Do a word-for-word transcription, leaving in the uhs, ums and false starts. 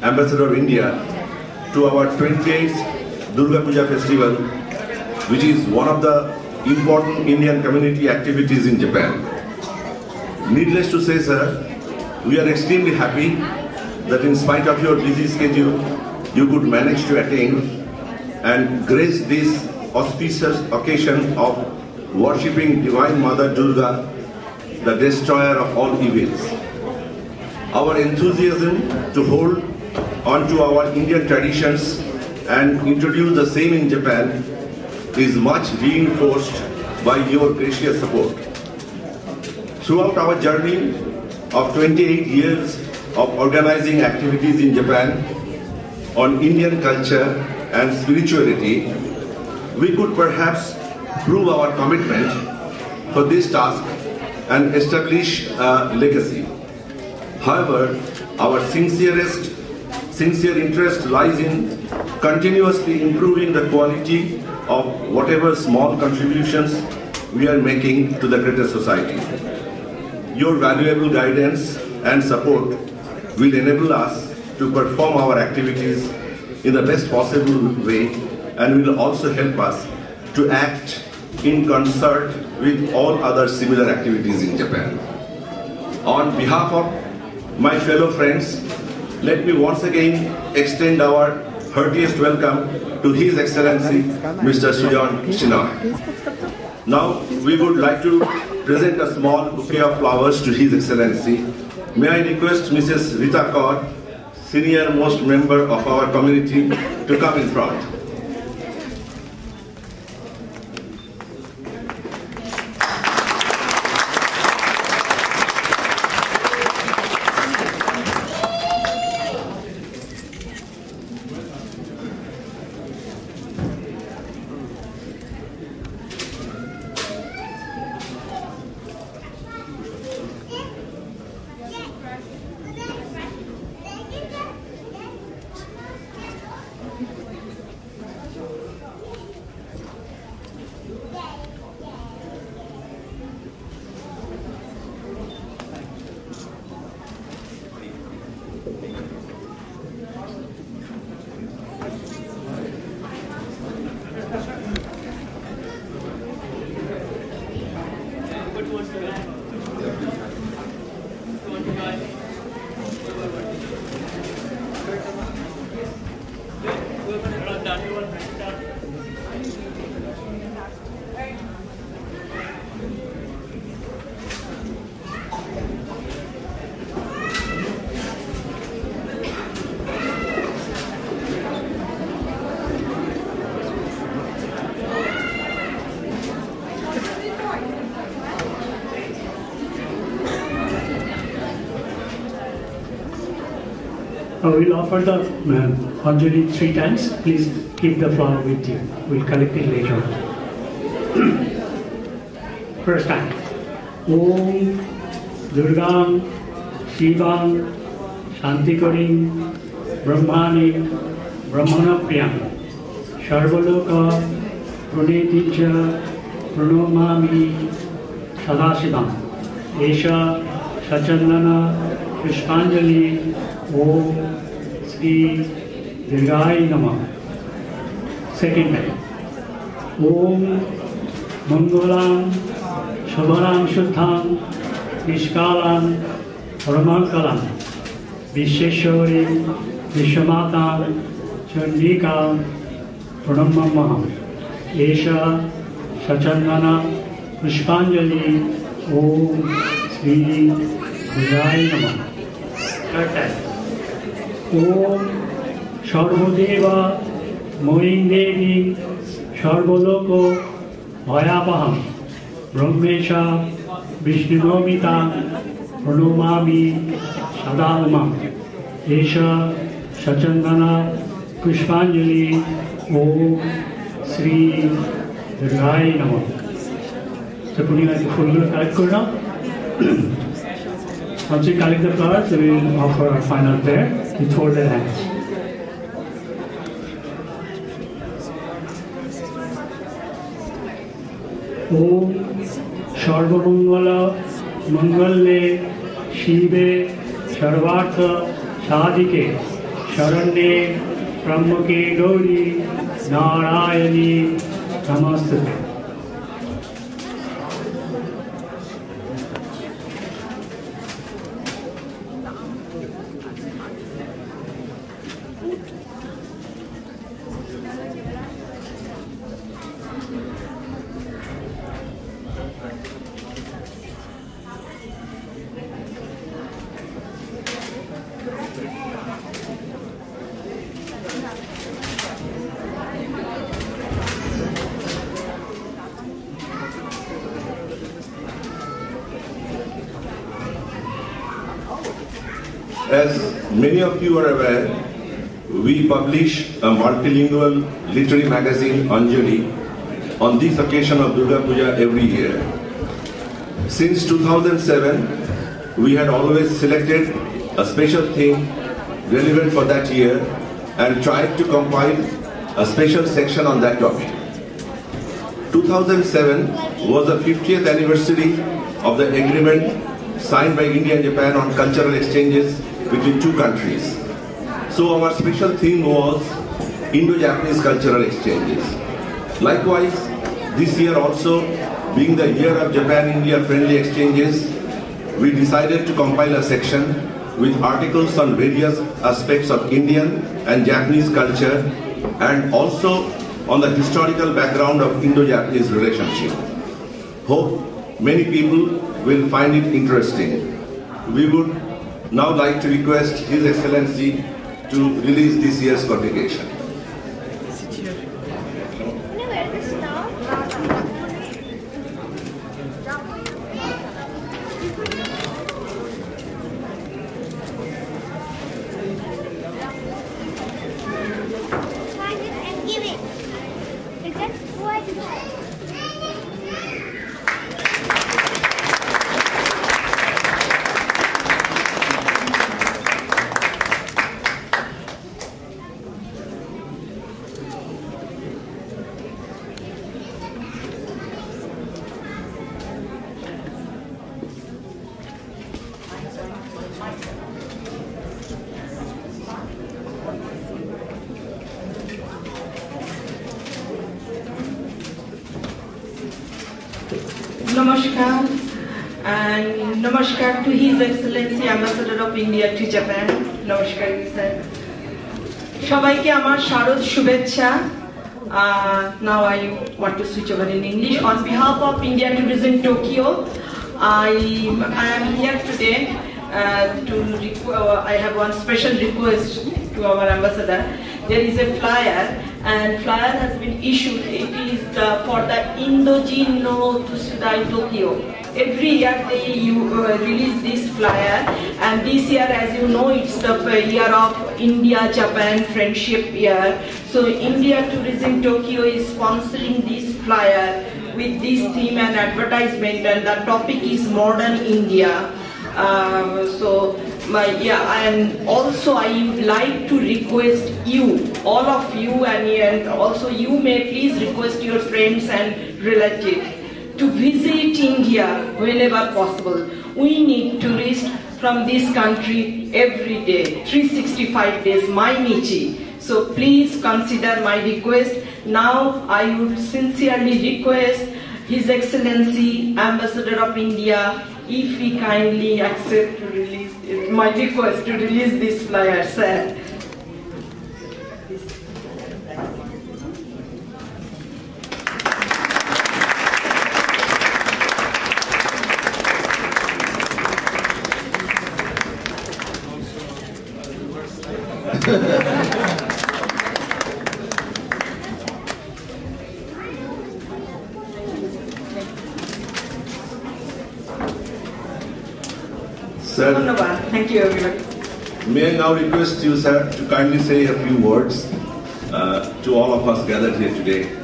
Ambassador of India, to our twentieth Durga Puja festival, which is one of the important Indian community activities in Japan. Needless to say, sir, we are extremely happy that in spite of your busy schedule, you could manage to attend and grace this auspicious occasion of worshipping Divine Mother Durga, the destroyer of all evils. Our enthusiasm to hold on to our Indian traditions and introduce the same in Japan is much reinforced by your gracious support. Throughout our journey of twenty-eight years of organizing activities in Japan on Indian culture and spirituality, we could perhaps prove our commitment for this task and establish a legacy. However, our sincerest, sincere interest lies in continuously improving the quality of whatever small contributions we are making to the greater society. Your valuable guidance and support will enable us to perform our activities in the best possible way and will also help us to act in concert with all other similar activities in Japan. On behalf of my fellow friends, let me once again extend our heartiest welcome to His Excellency Mister Sujon Shinoy. Now we would like to present a small bouquet of flowers to His Excellency. May I request Missus Rita Kaur, senior most member of our community, to come in front. I will offer the uh, Anjali three times. Please keep the flower with you. We'll collect it later. First time. Om Durgam Shivam Shantikarim Brahmani Brahmanapriyam Sharvaloka Praneticha Pranomami Sadashivam Esha Sachandana Pushpanjali Om Sri Dirgai Namah. Second time. Om Mangalam Shubharam Shuddham Nishkalam Paramankalam Visheshwarim Vishwamatam Chandikam Pranamamaham Esha Sachandana Pushpanjali Om Sri Dirgai Namah. Third time. Om Sarvodeva Moin Devi Sarvoloko Bhayapaham Brahmesha Vishnunomita Pranamami Sadalama Esha Sachandana Pushpanjali Om Sri Dirgai Namah. So putting like a full collect now. Once we collect the flowers, we will offer our final prayer with folded hands. Om Sarvamangala Mangalle Shive Sarvartha Sadhike Sharanye Brahmake Gauri Narayani Namastute. As many of you are aware, we publish a multilingual literary magazine, Anjali, on this occasion of Durga Puja every year. Since two thousand seven, we had always selected a special theme relevant for that year and tried to compile a special section on that topic. two thousand seven was the fiftieth anniversary of the agreement signed by India and Japan on cultural exchanges between two countries. So our special theme was Indo-Japanese cultural exchanges. Likewise, this year also, being the year of Japan-India friendly exchanges, we decided to compile a section with articles on various aspects of Indian and Japanese culture and also on the historical background of Indo-Japanese relationship. Hope many people will find it interesting. We would now like to request His Excellency to release this year's publication. Namaskar and Namaskar to His Excellency Ambassador of India to Japan. Namaskar sir. Shabaike amar sharod shubhechha. Now I want to switch over in English. On behalf of India Tourism Tokyo, I, I am here today uh, to uh, I have one special request to our ambassador. There is a flyer, and flyer has been issued. It is the, for the Indojin no Tsudai Tokyo. Every year they you, uh, release this flyer, and this year, as you know, it's the year of India-Japan friendship year. So India Tourism Tokyo is sponsoring this flyer with this theme and advertisement, and the topic is Modern India. Uh, so my yeah, and also I would like to request you, all of you, and, and also you may please request your friends and relatives to visit India whenever possible. We need tourists from this country every day, three hundred sixty-five days, Mainichi. So please consider my request. Now I would sincerely request His Excellency Ambassador of India, if he kindly accept to release my request to release this flyer, sir. Sir, thank you everyone. May I now request you, sir, to kindly say a few words uh, to all of us gathered here today.